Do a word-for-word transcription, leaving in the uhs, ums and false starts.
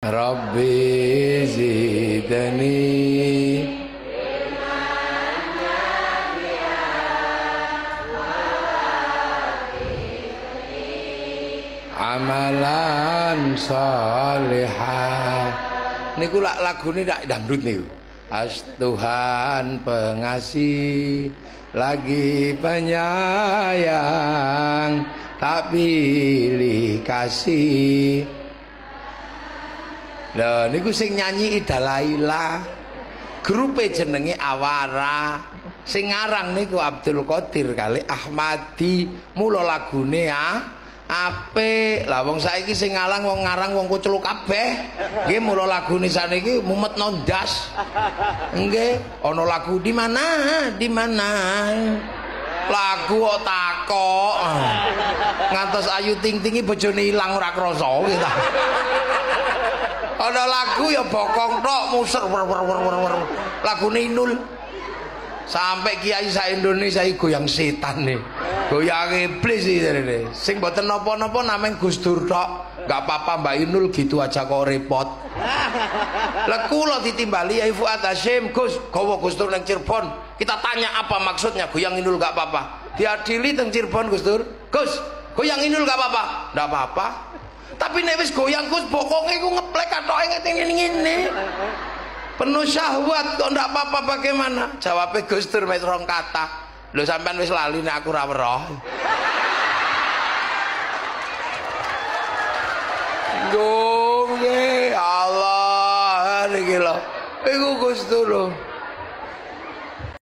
Rabbi zidni amalan salihah. Niku lak lagune tak dangdut niku. As Tuhan pengasih lagi penyayang tak pilih kasih. Lha niku sing nyanyi Ida Laila. Grupe jenenge Awara. Sing ngarang niku Abdul Qadir kali Ahmadi. Mula lagune ah apik. Lah wong saiki sing ngalang wong ngarang wong kucluk kabeh. Nggih mula lagune saniki mumet nondas. Nggih, ana lagu di mana? Di mana? Lagu kok takok. Ngantos Ayu Ting Ting bojone ilang ora krasa kita. Ana lagu ya bokong tok muser wer wer wer wer. Lagune Inul. Sampai kiai sa Indonesia iki goyang setan nih. Goyang iblis iki rene. Sing mboten napa-napa nameng Gus Dur tok. Enggak apa-apa Mbak Inul gitu aja kok repot. Lah kula ditimbali Yai Fuad Hasyim, Gus, gawa Gus Dur nang Cirebon. Kita tanya apa maksudnya goyang Inul enggak apa-apa. Diadili teng Cirebon Gus Dur. Gus, goyang Inul enggak apa-apa. Enggak apa-apa. Tapi nek wis goyang Gus bokonge iku ngeplek katoke ngene-ngene. Penuh syahwat kok ndak apa-apa bagaimana? Jawabnya Gus Dur wis rong kata. Lho sampean wis lali nek aku ora weruh. Yo, Allah, niki lho. Iku Gus Dur lho.